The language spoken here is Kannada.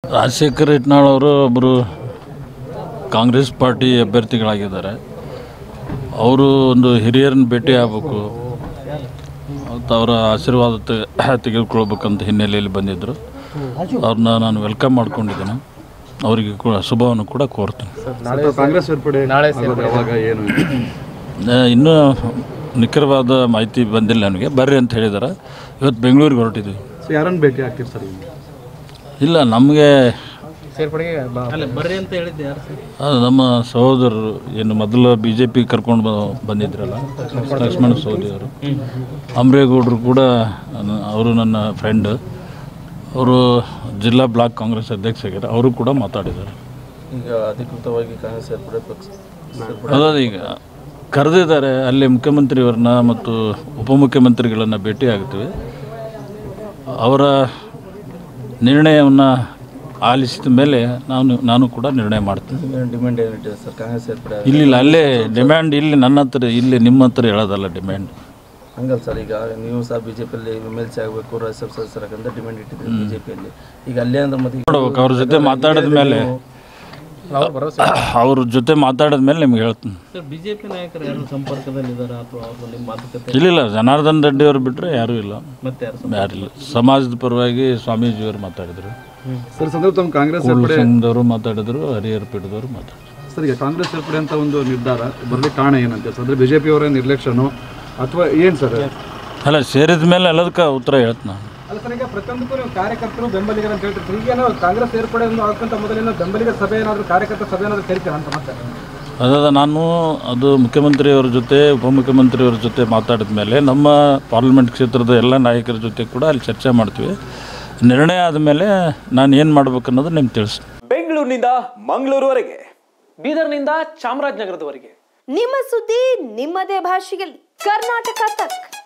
ರಾಜಶೇಖರ್ ಹಿಟ್ನಾಳ್ ಅವರು ಒಬ್ಬರು ಕಾಂಗ್ರೆಸ್ ಪಾರ್ಟಿ ಅಭ್ಯರ್ಥಿಗಳಾಗಿದ್ದಾರೆ. ಅವರು ಒಂದು ಹಿರಿಯರನ್ನ ಭೇಟಿ ಆಗಬೇಕು ಮತ್ತು ಅವರ ಆಶೀರ್ವಾದ ತೆಗೆದುಕೊಳ್ಬೇಕಂತ ಹಿನ್ನೆಲೆಯಲ್ಲಿ ಬಂದಿದ್ದರು. ಅವ್ರನ್ನ ನಾನು ವೆಲ್ಕಮ್ ಮಾಡ್ಕೊಂಡಿದ್ದೇನೆ. ಅವರಿಗೆ ಕೂಡ ಶುಭವನ್ನು ಕೂಡ ಕೋರ್ತೀನಿ. ಇನ್ನೂ ನಿಖರವಾದ ಮಾಹಿತಿ ಬಂದಿಲ್ಲ ನನಗೆ. ಬರ್ರಿ ಅಂತ ಹೇಳಿದ್ದಾರೆ. ಇವತ್ತು ಬೆಂಗಳೂರಿಗೆ ಹೊರಟಿದ್ವಿ. ಯಾರನ್ನು ಭೇಟಿ ಆಗ್ತೀರಿ ಸರ್? ಇಲ್ಲ, ನಮಗೆ ಬರ್ರಿ ಅಂತ ಹೇಳಿದ್ದೆ. ಅದು ನಮ್ಮ ಸಹೋದರರು ಏನು ಮೊದಲು BJP ಕರ್ಕೊಂಡು ಬಂದಿದ್ರಲ್ಲ, ಲಕ್ಷ್ಮಣ ಸವದಿ ಅವರು, ಅಮರೇಗೌಡರು ಕೂಡ ಅವರು ನನ್ನ ಫ್ರೆಂಡ್. ಅವರು ಜಿಲ್ಲಾ ಬ್ಲಾಕ್ ಕಾಂಗ್ರೆಸ್ ಅಧ್ಯಕ್ಷರಾಗಿದ್ದಾರೆ. ಅವರು ಕೂಡ ಮಾತಾಡಿದ್ದಾರೆ. ಈಗ ಅಧಿಕೃತವಾಗಿ ಕಾಂಗ್ರೆಸ್ ಅದಾದ ಈಗ ಕರೆದಿದ್ದಾರೆ. ಅಲ್ಲಿ ಮುಖ್ಯಮಂತ್ರಿಯವ್ರನ್ನ ಮತ್ತು ಉಪಮುಖ್ಯಮಂತ್ರಿಗಳನ್ನು ಭೇಟಿ ಆಗ್ತೀವಿ. ಅವರ ನಿರ್ಣಯವನ್ನು ಆಲಿಸಿದ ಮೇಲೆ ನಾನು ಕೂಡ ನಿರ್ಣಯ ಮಾಡ್ತೀನಿ. ಡಿಮ್ಯಾಂಡ್ ಏನಿದೆ ಸರ್ ಕಾಂಗ್ರೆಸ್ ಸೇರ್ಪಡೆ? ಇಲ್ಲ, ಅಲ್ಲೇ ಡಿಮ್ಯಾಂಡ್ ಇಲ್ಲಿ ನನ್ನ ಹತ್ರ, ಇಲ್ಲಿ ನಿಮ್ಮ ಹತ್ರ ಹೇಳೋದಲ್ಲ ಡಿಮ್ಯಾಂಡ್. ಹಂಗಲ್ಲ ಸರ್, ಈಗ ನೀವು ಸಹ BJPಯಲ್ಲಿ MLC ಆಗಬೇಕು, ರಾಜ್ಯಸಭಾ ಸದಸ್ಯರಾಗಂತ ಡಿಮ್ಯಾಂಡ್ ಇಟ್ಟಿದ್ದೀರಿ BJPಯಲ್ಲಿ. ಈಗ ಅಲ್ಲೇ ಅಂದ್ರೆ ಮತ್ತೆ ನೋಡ್ಬೇಕು. ಅವ್ರ ಜೊತೆ ಮಾತಾಡಿದ ಮೇಲೆ ಅವ್ರ ಜೊತೆ ಮಾತಾಡಿದ ಮೇಲೆ ನಿಮ್ಗೆ ಹೇಳ್ತೀನಿ. BJP ನಾಯಕರು ಯಾರು ಸಂಪರ್ಕದಲ್ಲಿದ್ದಾರೆ ಅಥವಾ ಅವರು ನಿಮ್ಮ ಮಾತುಕತೆ? ಇಲ್ಲ, ಜನಾರ್ದನ್ ರೆಡ್ಡಿ ಅವರು ಬಿಟ್ಟರೆ ಯಾರೂ ಇಲ್ಲ. ಮತ್ತೆ ಯಾರಿಲ್ಲ. ಸಮಾಜದ ಪರವಾಗಿ ಸ್ವಾಮೀಜಿಯವರು ಮಾತಾಡಿದರು, ಸರ್. ಸಂದರ್ಭ ಕಾಂಗ್ರೆಸ್ ಸಂಘದವರು ಮಾತಾಡಿದರು, ಹರಿಹರ ಪೀಠದವರು ಮಾತಾಡಿದ್ರು. ಸರ್, ಈಗ ಕಾಂಗ್ರೆಸ್ ಸೇರ್ಪಡೆ ಅಂತ ಒಂದು ನಿರ್ಧಾರ ಬರಲಿಕ್ಕೆ ಕಾರಣ ಏನಂತೆ ಸರ್? ಅಂದರೆ BJP ಅವರ ನಿರ್ಲಕ್ಷ್ಯನೋ ಅಥವಾ ಏನು ಸರ್? ಅಲ್ಲ, ಸೇರಿದ ಮೇಲೆ ಎಲ್ಲದಕ್ಕೆ ಉತ್ತರ ಹೇಳ್ತೀನಿ ನಾನು. ಅಲ್ಲ ಸರ್, ಈಗ ಪ್ರತಿಯೊಂದಕ್ಕೂ ನೀವು ಕಾರ್ಯಕರ್ತರು ಬೆಂಬಲಿಗರು ಅಂತ ಹೇಳ್ತೀರಿ. ಈಗೇನೋ ಕಾಂಗ್ರೆಸ್ ಸೇರ್ಪಡೆ ಆಗ್ತಂತ ಮೊದಲೇನೋ ಬೆಂಬಲಿಗರ ಸಭೆ ಏನಾದರೂ, ಕಾರ್ಯಕರ್ತರ ಸಭೆ ಏನಾದರೂ ಕರಿತೀರ ಅಂತ ಮಾತಾಡ್ತಾರೆ. ನಾನು ಅದು ಮುಖ್ಯಮಂತ್ರಿಯವ್ರ ಜೊತೆ ಉಪಮುಖ್ಯಮಂತ್ರಿಯವ್ರ ಜೊತೆ ಮಾತಾಡಿದ ಮೇಲೆ ನಮ್ಮ ಪಾರ್ಲಿಮೆಂಟ್ ಕ್ಷೇತ್ರದ ಎಲ್ಲ ನಾಯಕರ ಜೊತೆ ಕೂಡ ಅಲ್ಲಿ ಚರ್ಚೆ ಮಾಡ್ತೀವಿ. ನಿರ್ಣಯ ಆದಮೇಲೆ ನಾನು ಏನು ಮಾಡ್ಬೇಕು ಅನ್ನೋದು ನಿಮ್ಗೆ ತಿಳಿಸ್ತೀನಿ. ಬೆಂಗಳೂರಿನಿಂದ ಮಂಗಳೂರುವರೆಗೆ, ಬೀದರ್ನಿಂದ ಚಾಮರಾಜನಗರದವರೆಗೆ ನಿಮ್ಮ ಸುದ್ದಿ ನಿಮ್ಮದೇ ಭಾಷೆಯಲ್ಲಿ. ಕರ್ನಾಟಕ ತಕ್.